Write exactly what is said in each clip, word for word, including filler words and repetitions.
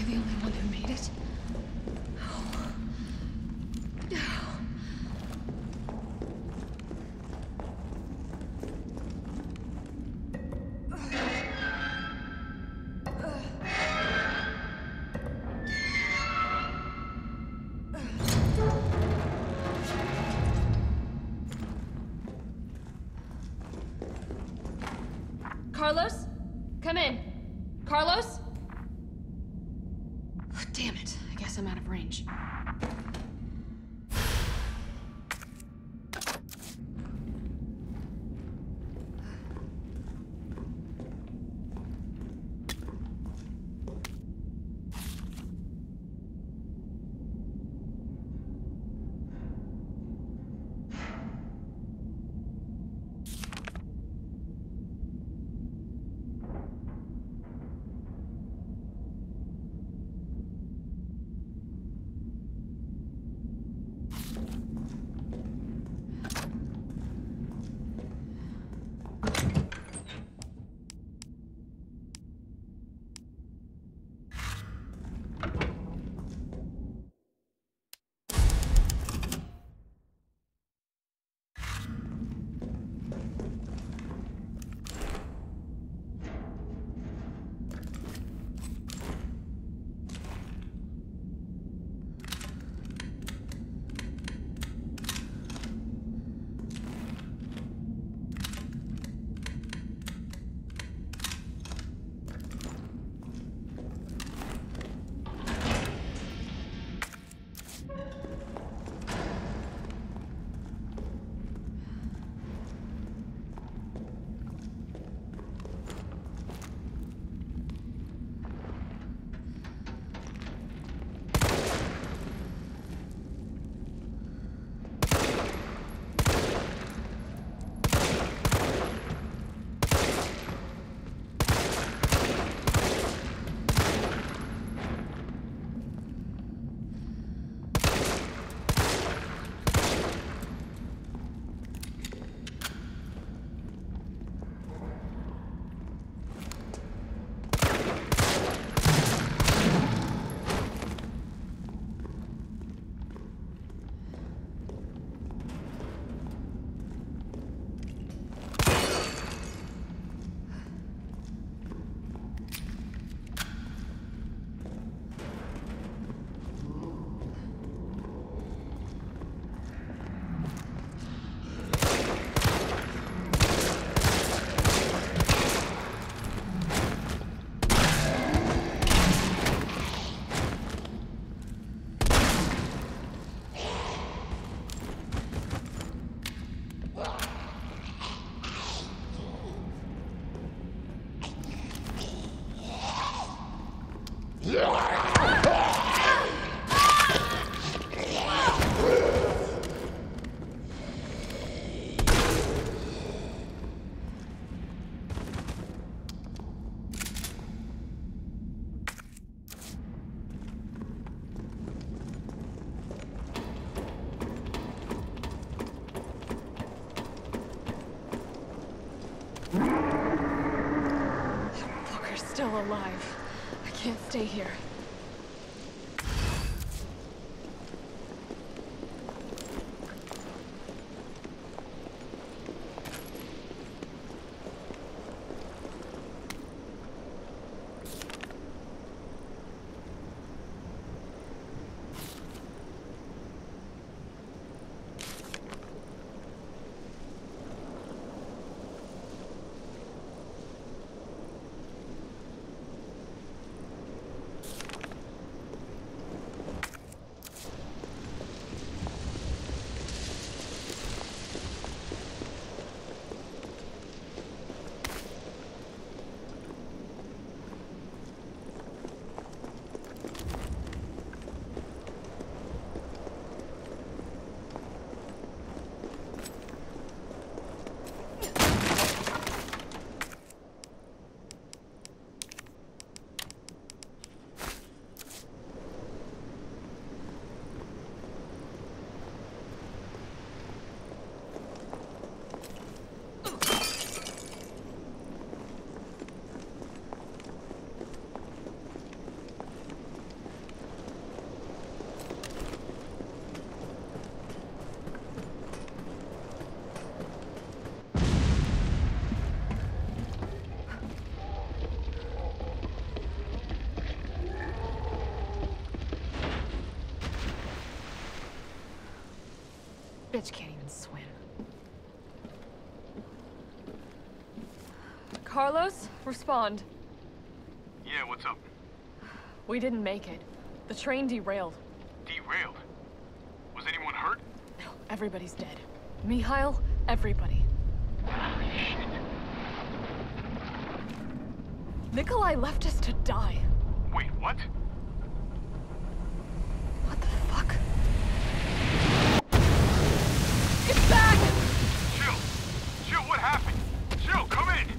the only one who made it? Carlos? Come in. Carlos? Oh, damn it. I guess I'm out of range. Booker's still alive. I can't stay here. bitch can't even swim. Carlos, respond. Yeah, what's up? We didn't make it. The train derailed. Derailed? Was anyone hurt? No, everybody's dead. Mikhail, everybody. Shit. Nikolai left us to die. Wait, what? What the fuck? Get back! Jill! Jill, what happened? Jill, come in!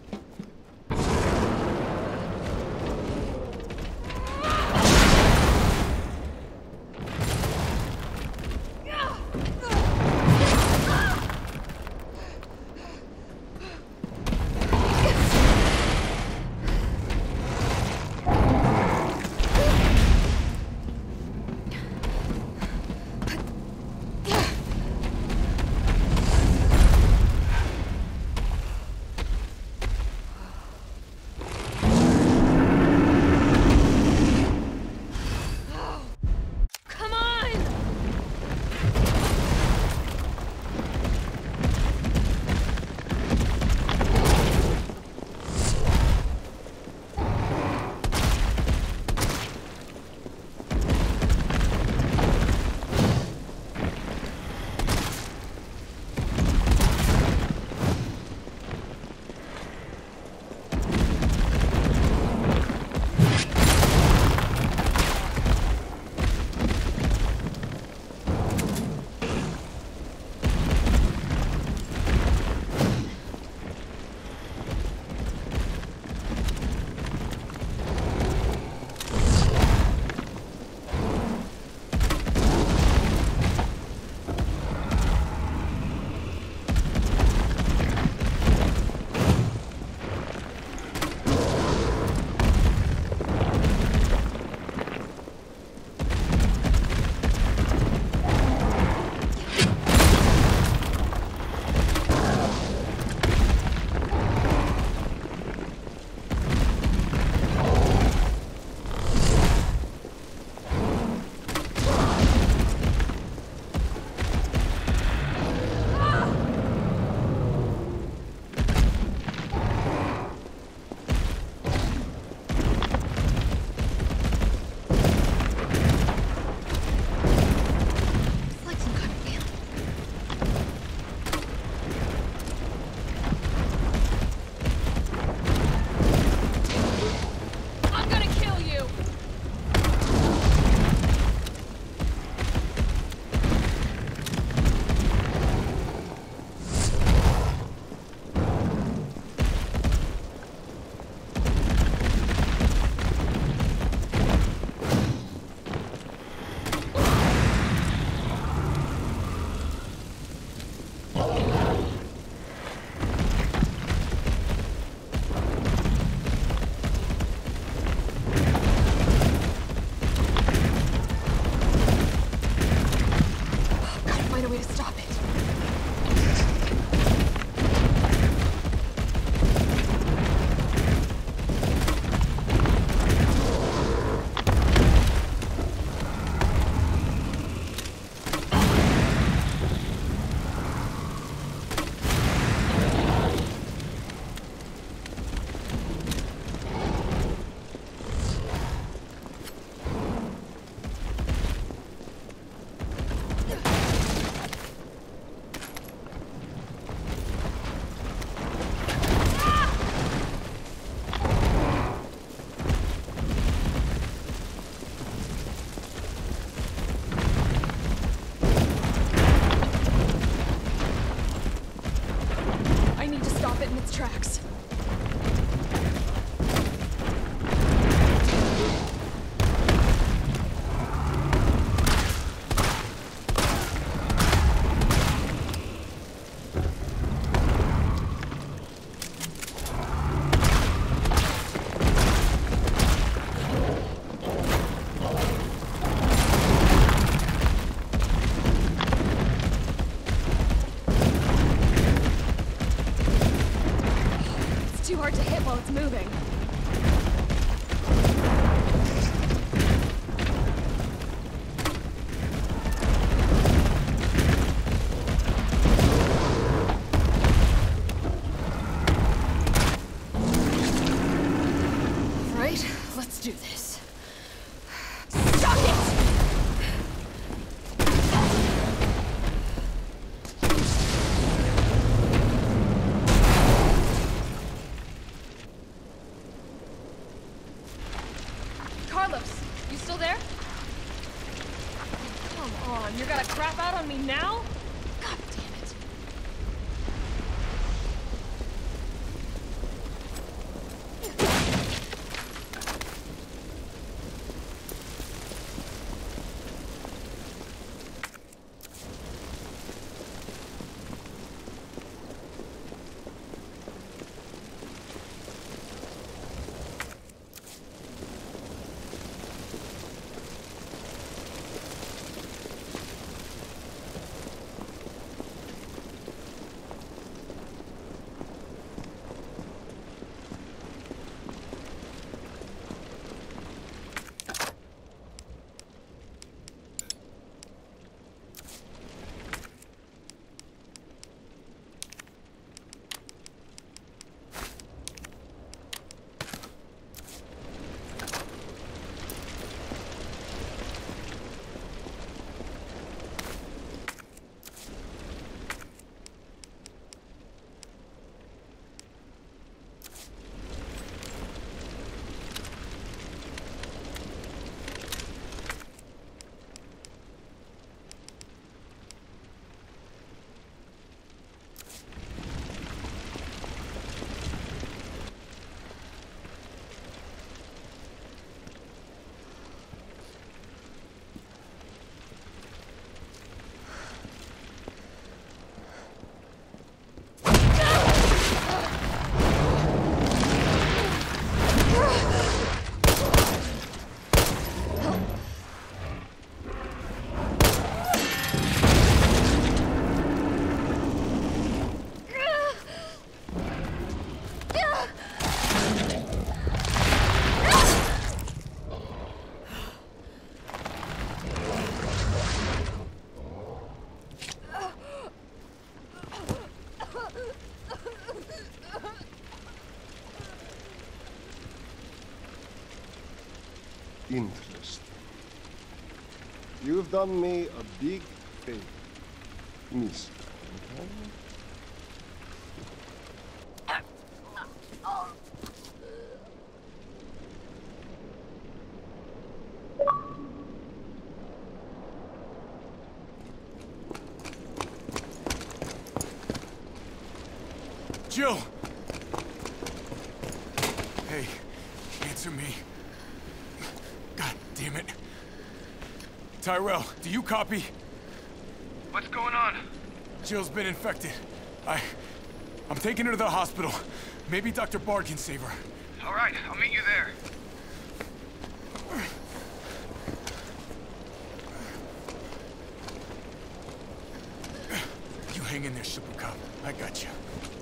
tracks. Too hard to hit while it's moving. Carlos, you still there? Come on, you're gonna crap out on me now? God damn it. Interesting. You've done me a big favor, Miss. Jill! Hey, answer me. God damn it. Tyrell, do you copy? What's going on? Jill's been infected. I... I'm taking her to the hospital. Maybe Doctor Bard can save her. All right, I'll meet you there. You hang in there, Super Cop. I got you.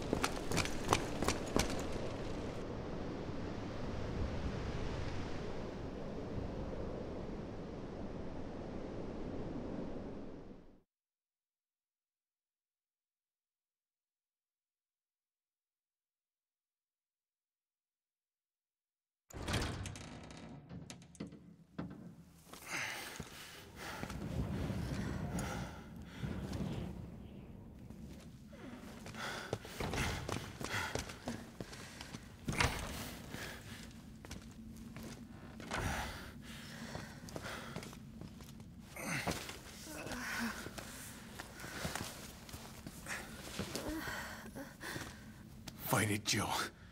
Fight it, Jill.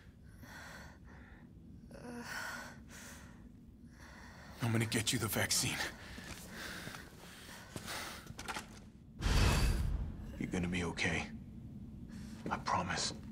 I'm gonna get you the vaccine. You're gonna be okay. I promise.